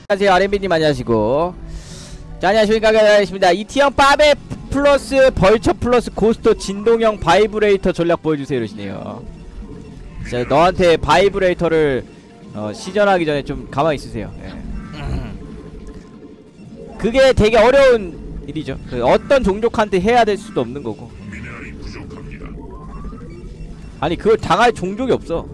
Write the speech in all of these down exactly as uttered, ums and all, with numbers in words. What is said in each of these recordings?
안녕하세요, 알엠비님 안녕하시고. 자, 안녕하십니까, 안녕하십니다. 이티형 빠베 플러스 벌처 플러스 고스트 진동형 바이브레이터 전략 보여주세요 이러시네요. 자, 너한테 바이브레이터를 어, 시전하기 전에 좀 가만히 있으세요. 예. 그게 되게 어려운 일이죠. 그 어떤 종족한테 해야 될 수도 없는 거고. 아니 그걸 당할 종족이 없어.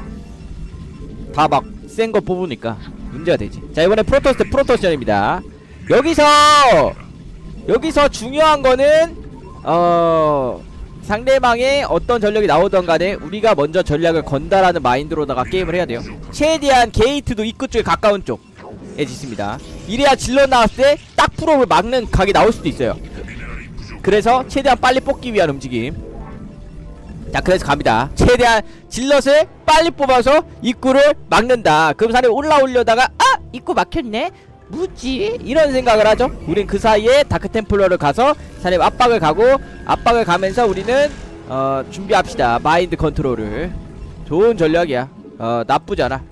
다 막 센 거 뽑으니까 문제가 되지. 자, 이번에 프로토스 대 프로토스전입니다. 여기서 여기서 중요한 거는 어 상대방의 어떤 전력이 나오던 간에 우리가 먼저 전략을 건다라는 마인드로다가 게임을 해야 돼요. 최대한 게이트도 입구 쪽에 가까운 쪽에 짓습니다. 이래야 질럿 나왔을 때 딱 프로를 막는 각이 나올 수도 있어요. 그래서 최대한 빨리 뽑기 위한 움직임. 자, 그래서 갑니다. 최대한 질럿을 빨리 뽑아서 입구를 막는다. 그럼 사람이 올라오려다가 아! 입구 막혔네? 뭐지? 이런 생각을 하죠. 우린 그 사이에 다크템플러를 가서 사람이 압박을 가고, 압박을 가면서 우리는 어 준비합시다. 마인드 컨트롤을. 좋은 전략이야. 어 나쁘지 않아.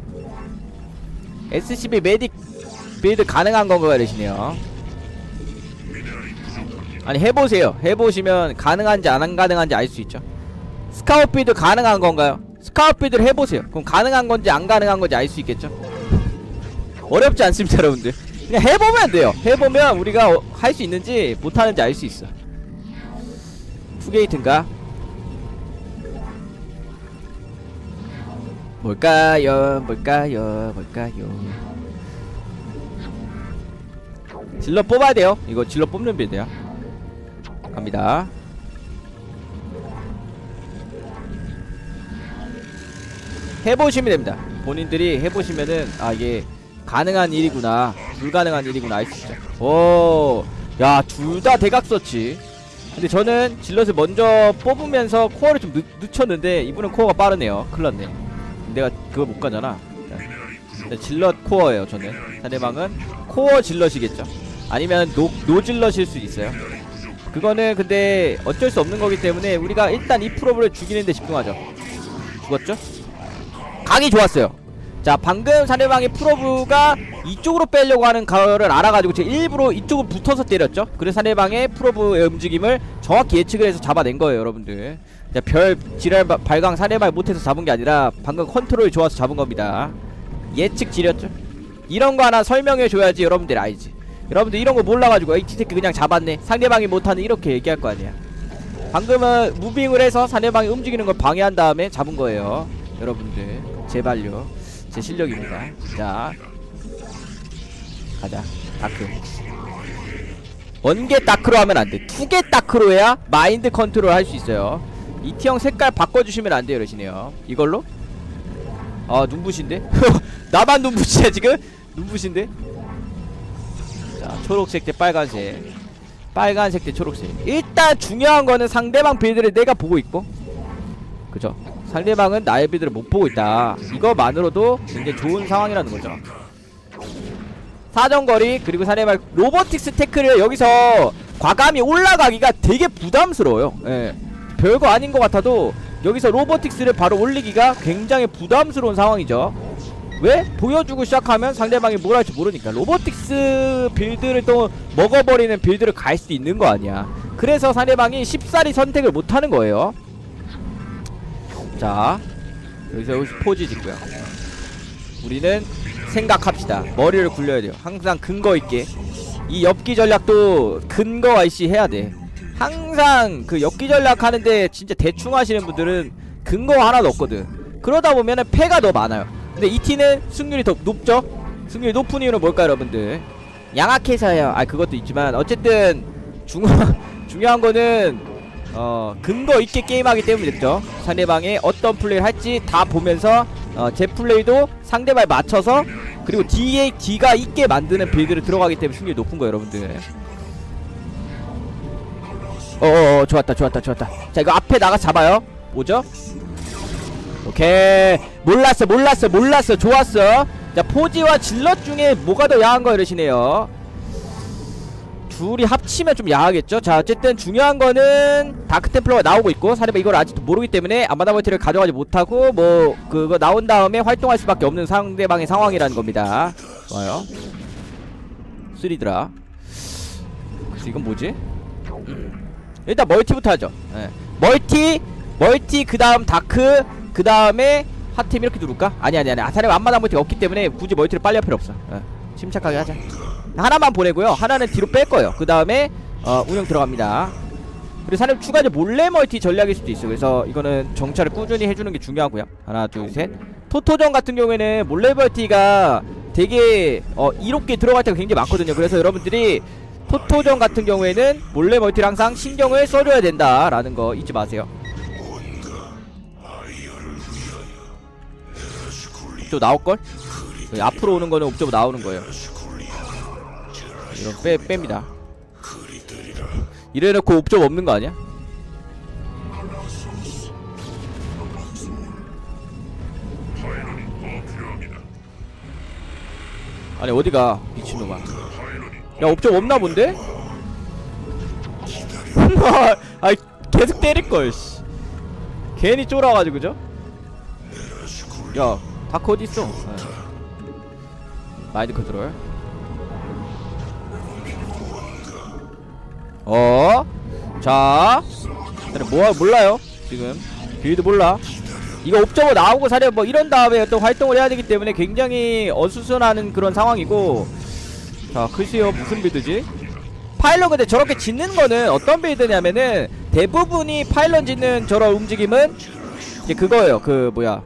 에스씨비 메딕 빌드 가능한 건가 이러시네요. 아니 해보세요. 해보시면 가능한지 안 가능한지 알 수 있죠. 스카웃 빌드 가능한 건가요? 스카웃 빌드를 해보세요. 그럼 가능한 건지 안 가능한 건지 알 수 있겠죠. 어렵지 않습니다 여러분들. 그냥 해보면 돼요. 해보면 우리가 어, 할 수 있는지 못하는지 알 수 있어. 투게이트인가? 뭘까요? 뭘까요? 뭘까요? 질럿 뽑아야 돼요. 이거 질럿 뽑는 빌드야. 갑니다. 해보시면 됩니다. 본인들이 해보시면은 아 이게 가능한 일이구나, 불가능한 일이구나 알 수 있죠. 오, 야, 둘 다 대각 썼지. 근데 저는 질럿을 먼저 뽑으면서 코어를 좀 늦, 늦췄는데 이분은 코어가 빠르네요. 큰일났네. 내가 그걸 못 가잖아. 자, 질럿 코어예요 저는. 상대방은 코어 질럿이겠죠. 아니면 노, 노질럿일 수 있어요. 그거는 근데 어쩔 수 없는 거기 때문에 우리가 일단 이 프로브를 죽이는 데 집중하죠. 죽었죠? 각이 좋았어요. 자, 방금 상대방의 프로브가 이쪽으로 빼려고 하는 거를 알아가지고 제가 일부러 이쪽으로 붙어서 때렸죠. 그래서 상대방의 프로브의 움직임을 정확히 예측을 해서 잡아낸 거예요 여러분들. 자, 별 지랄 발광 상대방이 못해서 잡은 게 아니라 방금 컨트롤이 좋아서 잡은 겁니다. 예측 지렸죠. 이런 거 하나 설명해 줘야지 여러분들 알지. 여러분들 이런 거 몰라가지고 이 티테크 그냥 잡았네, 상대방이 못하는, 이렇게 얘기할 거 아니야. 방금은 무빙을 해서 상대방이 움직이는 걸 방해한 다음에 잡은 거예요 여러분들. 제발요, 제 실력입니다. 자, 가자. 다크 원개 다크로 하면 안돼. 투개 다크로 해야 마인드 컨트롤 할 수 있어요. 이티형 색깔 바꿔주시면 안돼요 이러시네요. 이걸로? 아, 눈부신데? 나만 눈부시야 지금? 눈부신데? 자, 초록색 대 빨간색, 빨간색 대 초록색. 일단 중요한 거는 상대방 빌드를 내가 보고 있고, 그죠? 상대방은 나의 빌드를 못 보고 있다. 이거만으로도 굉장히 좋은 상황이라는 거죠. 사정거리, 그리고 상대방 로보틱스 태클을 여기서 과감히 올라가기가 되게 부담스러워요. 예. 별거 아닌 것 같아도 여기서 로보틱스를 바로 올리기가 굉장히 부담스러운 상황이죠. 왜? 보여주고 시작하면 상대방이 뭘 할지 모르니까. 로보틱스 빌드를 또 먹어버리는 빌드를 갈 수도 있는 거 아니야. 그래서 상대방이 쉽사리 선택을 못하는 거예요. 자, 여기서 여기서 포즈 짓고요. 우리는 생각합시다. 머리를 굴려야 돼요. 항상 근거 있게. 이 엽기 전략도 근거가 있이 해야 돼. 항상 그 엽기 전략 하는데 진짜 대충 하시는 분들은 근거가 하나도 없거든. 그러다 보면은 패가 더 많아요. 근데 이티는 승률이 더 높죠? 승률이 높은 이유는 뭘까요 여러분들? 양악해서요. 아, 그것도 있지만 어쨌든 중, 중요한 거는 어 근거 있게 게임하기 때문이겠죠. 상대방이 어떤 플레이를 할지 다 보면서 어, 제 플레이도 상대방에 맞춰서, 그리고 D에 D가 있게 만드는 빌드를 들어가기 때문에 승률이 높은 거예요 여러분들. 어어어, 좋았다 좋았다 좋았다. 자, 이거 앞에 나가서 잡아요. 오죠? 오케이. 몰랐어 몰랐어 몰랐어. 좋았어. 자, 포지와 질럿 중에 뭐가 더 야한 거 이러시네요. 둘이 합치면 좀 야하겠죠. 자, 어쨌든 중요한 거는 다크템플러가 나오고 있고, 상대방 이걸 아직도 모르기 때문에 아마다멀티를 가져가지 못하고 뭐 그거 나온 다음에 활동할 수밖에 없는 상대방의 상황이라는 겁니다. 좋아요. 쓰리드라. 그래서 이건 뭐지? 음. 일단 멀티부터 하죠. 네. 멀티 멀티 그 다음 다크 그 다음에 핫템 이렇게 누를까? 아니 아니 아니 아사레 앞마당 멀티가 없기 때문에 굳이 멀티를 빨리 할 필요 없어. 네. 침착하게 하자. 하나만 보내고요. 하나는 뒤로 뺄 거예요. 그 다음에 어, 운영 들어갑니다. 그리고 사실 추가적으로 몰래 멀티 전략일 수도 있어. 그래서 이거는 정찰을 꾸준히 해주는 게 중요하고요. 하나 둘 셋. 토토전 같은 경우에는 몰래 멀티가 되게 어, 이롭게 들어갈 때가 굉장히 많거든요. 그래서 여러분들이 토토전 같은 경우에는 몰래 멀티를 항상 신경을 써줘야 된다라는 거 잊지 마세요. 옵저버 나올걸? 앞으로 오는 거는 옵저버 나오는 거예요. 이런 빼, 뺍니다. 이래놓고 옵저버 없는 거 아니야? 아니 어디가 미친놈아. 야 옵저버 없나 본데? 아이 계속 때릴걸 씨. 괜히 쫄아가지고 그죠? 야 다크 어딨어? 네. 마인드 컨트롤. 어? 자 뭐 몰라요 지금 빌드 몰라. 이거 옵저버 나오고 사려 뭐 이런 다음에 또 활동을 해야 되기 때문에 굉장히 어수선하는 그런 상황이고. 자 글쎄요 무슨 빌드지? 파일럿 근데 저렇게 짓는 거는 어떤 빌드냐면은 대부분이 파일럿 짓는 저런 움직임은 이제 그거예요. 그 뭐야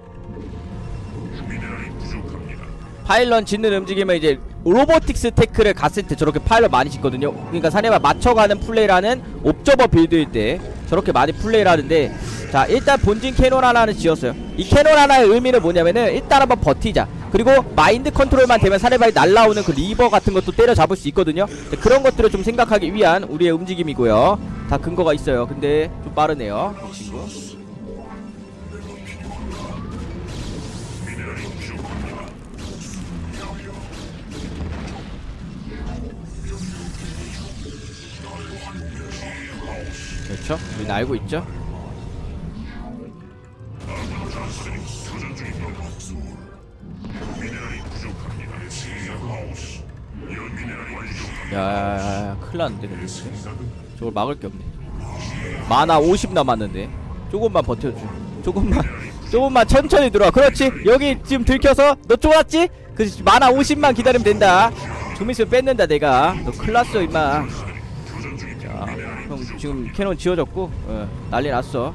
파일럿 짓는 움직임은 이제 로보틱스 테크를 갔을 때 저렇게 파일럿 많이 짓거든요. 그러니까 사내와 맞춰가는 플레이라는 옵저버 빌드일 때 저렇게 많이 플레이를 하는데, 자 일단 본진 캐논 하나는 지었어요. 이 캐논 하나의 의미는 뭐냐면은 일단 한번 버티자. 그리고 마인드 컨트롤만 되면 사내바이 날라오는 그 리버 같은 것도 때려잡을 수 있거든요. 그런 것들을 좀 생각하기 위한 우리의 움직임이고요. 다 근거가 있어요. 근데 좀 빠르네요 이 친구. 그렇죠? 우리는 알고 있죠? 야야야야 큰일났는데 근데 저걸 막을 게 없네. 마나 오십 남았는데 조금만 버텨줘. 조금만 조금만 천천히 들어와. 그렇지 여기 지금 들켜서 너 쫄았지? 그 마나 오십만 기다리면 된다. 좀 있으면 뺏는다 내가. 너 큰일났어 임마. 자 형 지금 캐논 지어졌고 어, 난리 났어.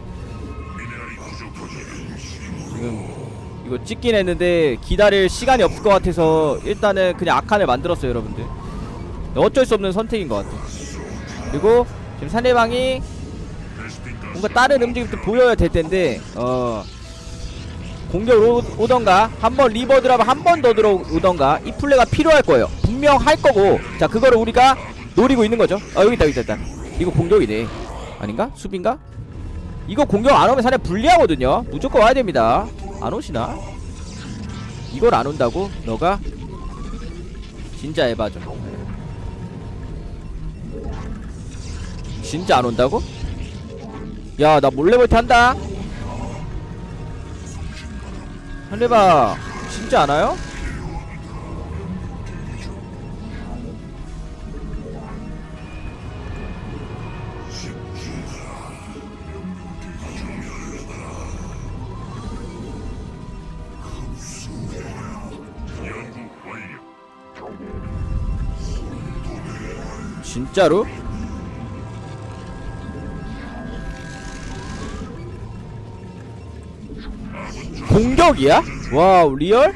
지금 이거 찍긴 했는데 기다릴 시간이 없을 것 같아서 일단은 그냥 아칸을 만들었어요 여러분들. 어쩔 수 없는 선택인 것 같아. 그리고 지금 상대방이 뭔가 다른 움직임도 보여야 될 텐데 어 공격으로 오던가 한번 리버 드랍 한 번 더 들어오던가 이 플레이가 필요할 거예요. 분명 할 거고. 자 그거를 우리가 노리고 있는 거죠. 아 여기 있다 여기 있다. 이거 공격이네. 아닌가? 수비인가? 이거 공격 안 오면 상대 불리하거든요. 무조건 와야 됩니다. 안 오시나? 이걸 안 온다고? 너가 진짜 에바죠. 진짜 안 온다고? 야 나 몰래 멀티 한다. 한레바 진짜 안 와요? 진짜로? 공격이야? 와우 리얼?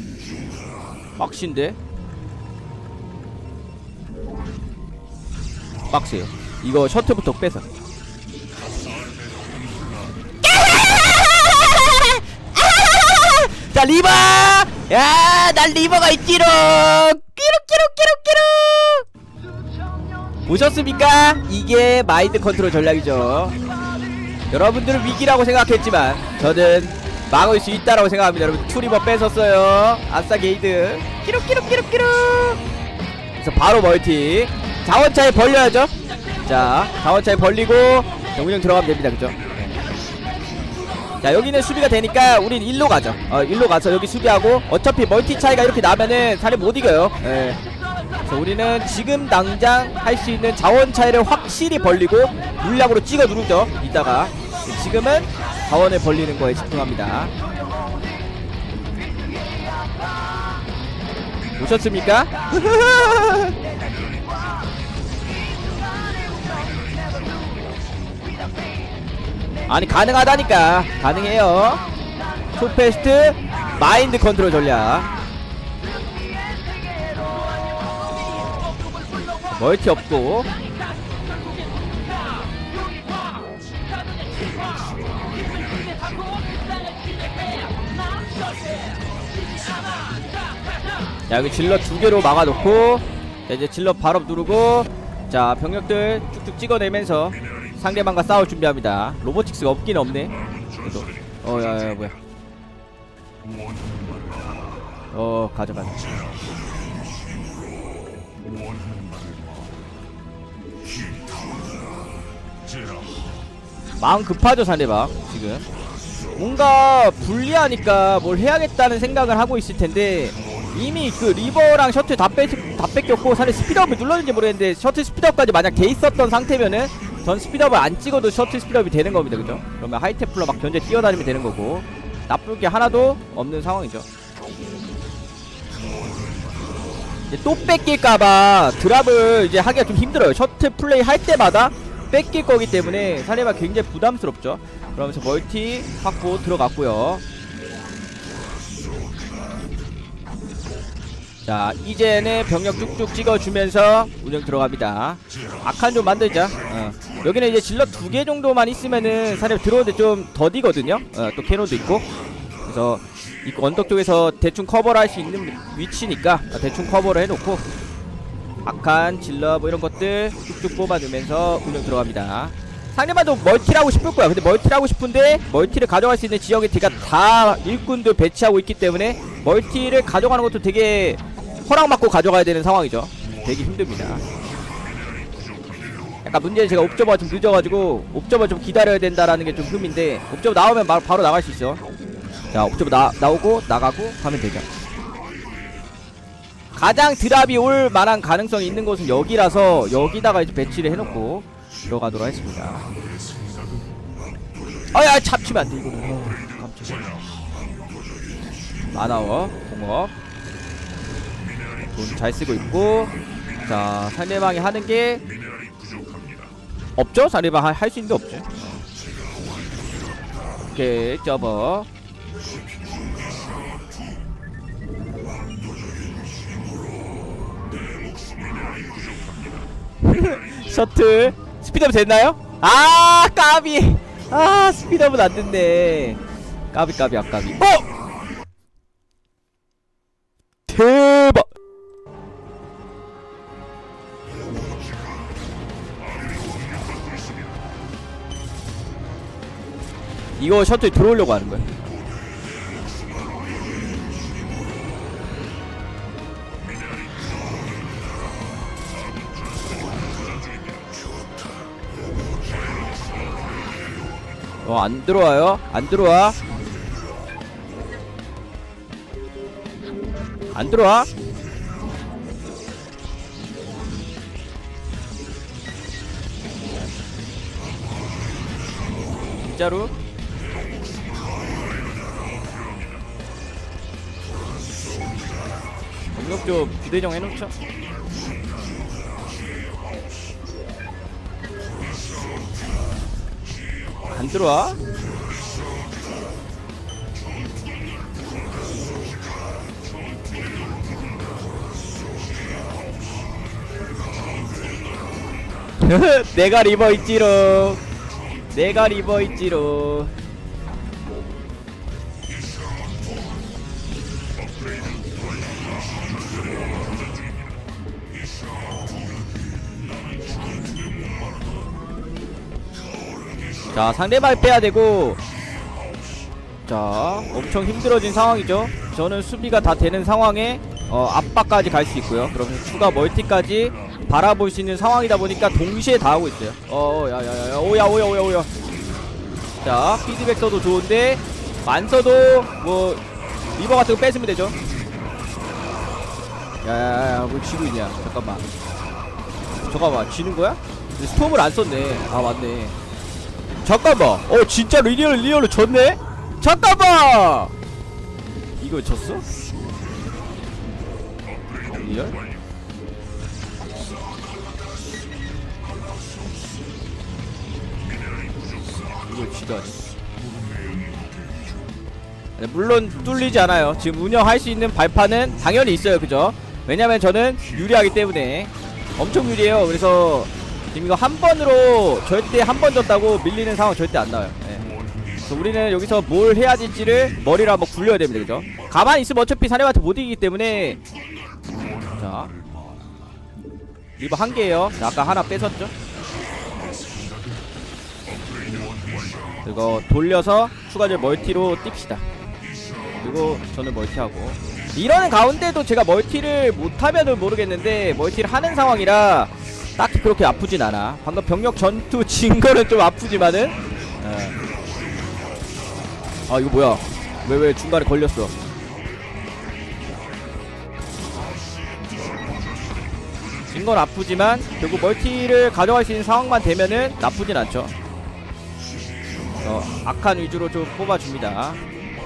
빡신데? 빡세요. 이거 셔틀부터 빼서. 자 리버! 야, 난 리버가 있지롱! 끼룩끼룩끼룩끼룩! 보셨습니까? 이게 마인드 컨트롤 전략이죠. 여러분들은 위기라고 생각했지만 저는 막을 수 있다라고 생각합니다. 여러분 투리버 뺏었어요. 아싸 게이드. 끼룩끼룩끼룩끼룩. 그래서 바로 멀티. 자원 차이 벌려야죠. 자 자원 차이 벌리고 운영 들어가면 됩니다. 그죠? 자 여기는 수비가 되니까 우린 일로 가죠. 어 일로 가서 여기 수비하고 어차피 멀티 차이가 이렇게 나면은 사실 못 이겨요. 예. 그래서 우리는 지금 당장 할 수 있는 자원 차이를 확실히 벌리고 물량으로 찍어 누르죠. 이따가 지금은 자원을 벌리는 거에 집중합니다. 오셨습니까? 아니 가능하다니까. 가능해요. 초페스트 마인드 컨트롤 전략. 멀티 없고 자 여기 질럿 두 개로 막아놓고 자, 이제 질럿 바로 누르고 자 병력들 쭉쭉 찍어내면서 상대방과 싸울 준비합니다. 로보틱스가 없긴 없네. 그래도 어 야야 뭐야 어 가져가. 마음 급하죠 상대방. 지금 뭔가 불리하니까 뭘 해야겠다는 생각을 하고 있을 텐데 이미 그 리버랑 셔틀 다, 뺏, 다 뺏겼고 사실 스피드업을 눌렀는지 모르겠는데 셔틀 스피드업까지 만약 돼 있었던 상태면은 전 스피드업을 안 찍어도 셔틀 스피드업이 되는 겁니다. 그죠? 그러면 하이테플러 막 견제 뛰어다니면 되는 거고 나쁠 게 하나도 없는 상황이죠. 이제 또 뺏길까봐 드랍을 이제 하기가 좀 힘들어요. 셔틀 플레이 할 때마다 뺏길 거기 때문에 상대방 굉장히 부담스럽죠. 그러면서 멀티 확보 들어갔고요. 자 이제는 병력 쭉쭉 찍어주면서 운영 들어갑니다. 아칸 좀 만들자. 어. 여기는 이제 질럿 두 개 정도만 있으면은 사실 들어오는데 좀 더디거든요. 어, 또 캐논도 있고 그래서 이 언덕 쪽에서 대충 커버를 할 수 있는 위치니까 대충 커버를 해놓고 아칸 질럿 뭐 이런 것들 쭉쭉 뽑아주면서 운영 들어갑니다. 상대방도 멀티를 하고 싶을 거야. 근데 멀티를 하고 싶은데 멀티를 가져갈 수 있는 지역에 제가 다 일꾼도 배치하고 있기 때문에 멀티를 가져가는 것도 되게 허락받고 가져가야 되는 상황이죠. 되게 힘듭니다. 약간 문제는 제가 옵저버가 좀 늦어가지고 옵저버 좀 기다려야 된다라는 게 좀 흠인데 옵저버 나오면 바, 바로 나갈 수 있어. 자 옵저버 나, 나오고 나가고 하면 되죠. 가장 드랍이 올 만한 가능성이 있는 곳은 여기라서 여기다가 이제 배치를 해놓고 들어가도록 하겠습니다. 아야 잡치면 안돼 이거는. 어, 깜짝이야. 마나워 공업 돈 잘 쓰고 있고 자 상대방이 하는 게 없죠? 상대방 할 수 있는 게 없죠. 오케이 접어. 셔틀 스피드업 됐나요? 아 까비. 아 스피드업은 안 됐네. 까비 까비 아까비. 어! 대박. 이거 셔틀 들어오려고 하는 거야. 어, 안 들어와요? 안 들어와? 안 들어와? 진짜로? 공격 좀 부대정 해놓죠? 안 들어와? 내가 리버 있지로. 내가 리버 있지로. 자 상대방 빼야되고 자 엄청 힘들어진 상황이죠. 저는 수비가 다 되는 상황에 어, 압박까지 갈 수 있고요. 그러면서 추가 멀티까지 바라볼 수 있는 상황이다 보니까 동시에 다 하고 있어요. 어 야야야 오야 오야 오야 오야 자, 피드백 써도 좋은데 안 써도 뭐 리버 같은 거 뺏으면 되죠. 야야야, 뭐 지고 있냐? 잠깐만. 잠깐만, 지는 거야? 스톰을 안 썼네. 아, 맞네. 잠깐만. 어, 진짜 리얼 리얼로 졌네? 잠깐만. 이거 졌어? 리얼? 이거 지다니. 네, 물론 뚫리지 않아요. 지금 운영할 수 있는 발판은 당연히 있어요. 그죠? 왜냐면 저는 유리하기 때문에 엄청 유리해요. 그래서 지금 이거 한 번으로 절대 한 번 졌다고 밀리는 상황 절대 안 나와요. 네. 그래서 우리는 여기서 뭘 해야 될지를 머리를 한번 굴려야 됩니다. 그죠? 가만히 있으면 어차피 사내한테 못 이기기 때문에. 자, 리버 한 개예요. 자, 아까 하나 뺏었죠? 이거 돌려서 추가적 멀티로 띱시다. 그리고 저는 멀티하고, 이러는 가운데도 제가 멀티를 못하면은 모르겠는데 멀티를 하는 상황이라 딱히 그렇게 아프진 않아. 방금 병력 전투 진 거는 좀 아프지만은. 에. 아, 이거 뭐야, 왜 왜 중간에 걸렸어. 진 건 아프지만 결국 멀티를 가져갈 수 있는 상황만 되면은 나쁘진 않죠. 어, 악한 위주로 좀 뽑아줍니다.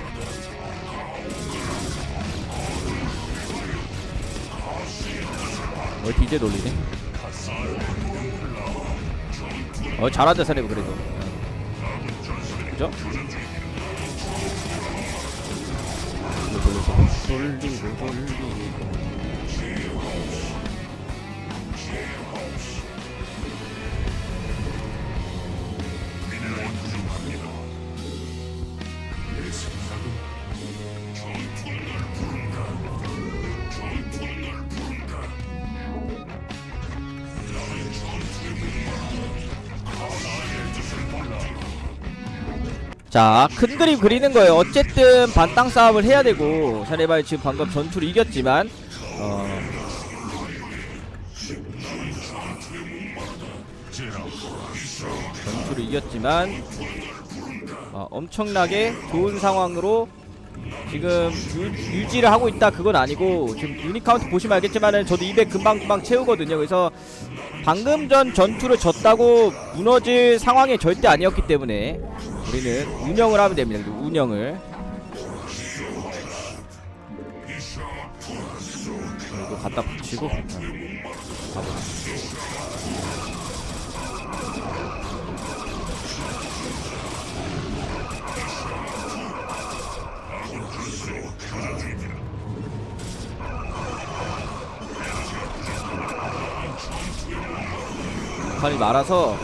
멀티 이제 놀리네. 어, 잘한다 사내부 그래도. 그죠? 돌리고 돌리고 돌리고. 자, 큰 그림 그리는 거예요. 어쨌든 반땅 싸움을 해야 되고, 사네바이 지금 방금 전투를 이겼지만, 어, 전투를 이겼지만, 어, 엄청나게 좋은 상황으로 지금 유, 유지를 하고 있다 그건 아니고, 지금 유닛 카운트 보시면 알겠지만은 저도 이백 금방금방 채우거든요. 그래서 방금 전 전투를 졌다고 무너질 상황이 절대 아니었기 때문에 우리는 운영을 하면 됩니다. 운영을. 이거 갖다 붙이고 가보자. 아칸이 말아서.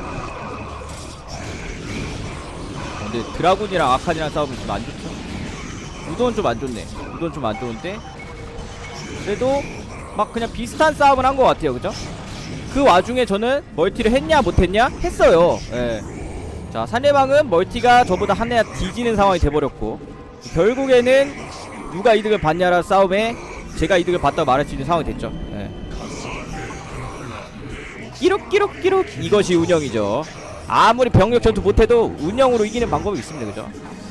근데 드라군이랑 아칸이랑 싸우면 좀 안 좋죠? 우도는 좀 안 좋네. 우도는 좀 안 좋은데 그래도 막 그냥 비슷한 싸움을 한 것 같아요. 그죠? 그 와중에 저는 멀티를 했냐 못했냐? 했어요. 예. 자, 상대방은 멀티가 저보다 한 해야 뒤지는 상황이 돼버렸고, 결국에는 누가 이득을 받냐라 싸움에 제가 이득을 받다고 말할 수 있는 상황이 됐죠. 예. 끼룩끼룩끼룩 이것이 운영이죠. 아무리 병력 전투 못해도 운영으로 이기는 방법이 있습니다. 그죠?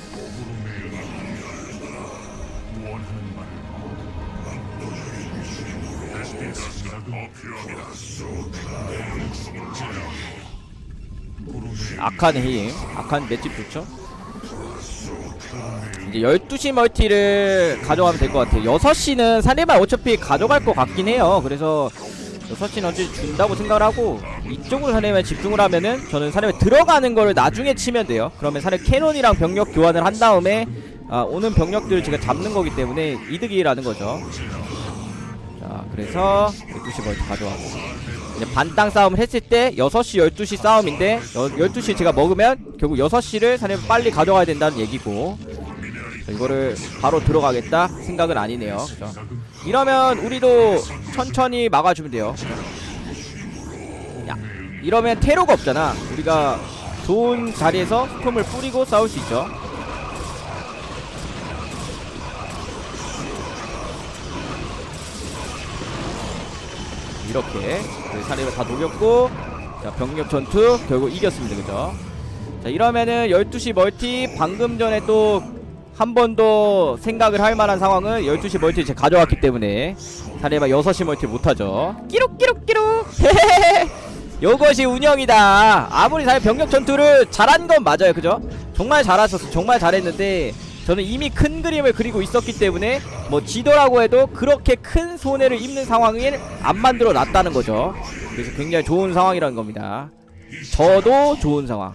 아칸의 힘, 아칸 맷집 좋죠? 이제 열두 시 멀티를 가져가면 될 것 같아요. 여섯 시는 상대방 어차피 가져갈 것 같긴 해요. 그래서 여섯 시는 어차피 준다고 생각을 하고, 이쪽으로 상대방에 집중을 하면은 저는 상대방에 들어가는 거를 나중에 치면 돼요. 그러면 상대 캐논이랑 병력 교환을 한 다음에 아, 오는 병력들을 제가 잡는 거기 때문에 이득이라는 거죠. 자, 그래서 열두 시 멀티 가져가고, 이제 반땅 싸움을 했을 때 여섯 시 열두 시 싸움인데 열두 시 제가 먹으면 결국 여섯 시를 상대방 빨리 가져가야 된다는 얘기고, 이거를 바로 들어가겠다 생각은 아니네요. 그죠? 이러면 우리도 천천히 막아주면 돼요. 야, 이러면 테러가 없잖아. 우리가 좋은 자리에서 스톰을 뿌리고 싸울 수 있죠. 이렇게 사례를 다 녹였고, 자, 병력 전투 결국 이겼습니다. 그죠? 자 이러면은 열두 시 멀티 방금 전에 또 한 번 더 생각을 할 만한 상황은 열두 시 멀티 제가 가져왔기 때문에 사례바 여섯 시 멀티 못하죠. 끼룩끼룩끼룩 헤헤헤 요것이 운영이다. 아무리 사실 병력 전투를 잘한 건 맞아요. 그죠? 정말 잘하셨어. 정말 잘했는데 저는 이미 큰 그림을 그리고 있었기 때문에 뭐 지더라고 해도 그렇게 큰 손해를 입는 상황을 안 만들어 놨다는 거죠. 그래서 굉장히 좋은 상황이라는 겁니다. 저도 좋은 상황.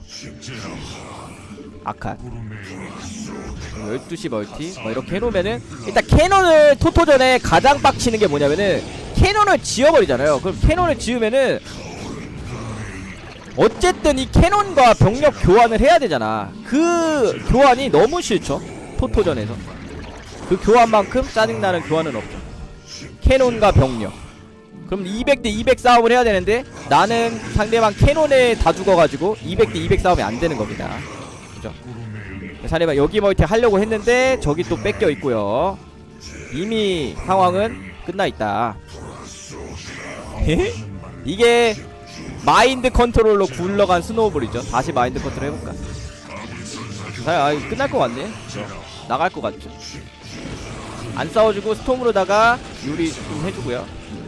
아칸 열두 시 멀티 뭐 이렇게 해놓으면은 일단 캐논을 토토전에 가장 빡치는 게 뭐냐면은 캐논을 지어버리잖아요. 그럼 캐논을 지으면은 어쨌든 이 캐논과 병력 교환을 해야 되잖아. 그 교환이 너무 싫죠. 토토전에서 그 교환만큼 짜증나는 교환은 없죠. 캐논과 병력. 그럼 이백 대 이백 싸움을 해야 되는데 나는 상대방 캐논에 다 죽어가지고 이백 대 이백 싸움이 안 되는 겁니다. 그죠? 사례바 여기 멀티 하려고 했는데 저기 또 뺏겨 있고요. 이미 상황은 끝나 있다. 이게 마인드 컨트롤로 굴러간 스노우볼이죠. 다시 마인드 컨트롤 해볼까? 아, 이거 끝날 것 같네. 나갈 것 같죠. 안 싸워주고 스톰으로다가 유리 좀 해주고요.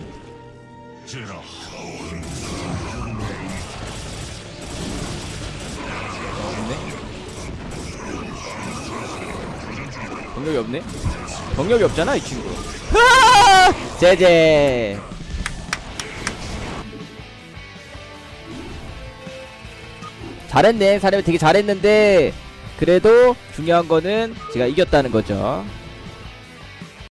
병력이 없네? 병력이 없잖아 이 친구. 제제 잘했네. 사람이 되게 잘했는데 그래도 중요한 거는 제가 이겼다는 거죠.